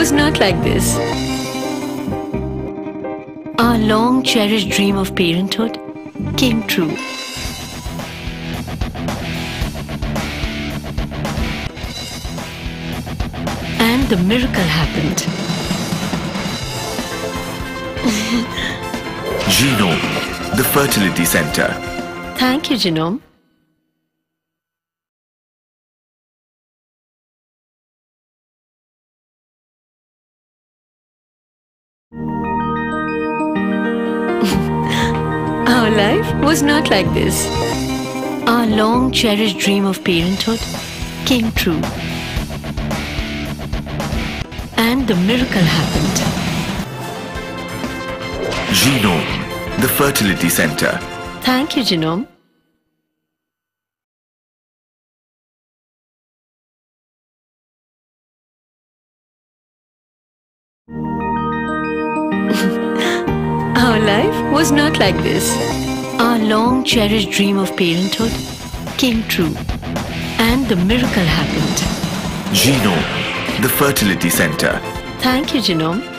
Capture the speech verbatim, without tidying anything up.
was not like this. Our long cherished dream of parenthood came true. And the miracle happened. Genome, the fertility center. Thank you, Genome. Our life was not like this. Our long cherished dream of parenthood came true. And the miracle happened. Genome, the fertility center. Thank you, Genome. Our life was not like this. Our long cherished dream of parenthood came true. And the miracle happened. Genome, the fertility center. Thank you, Genome.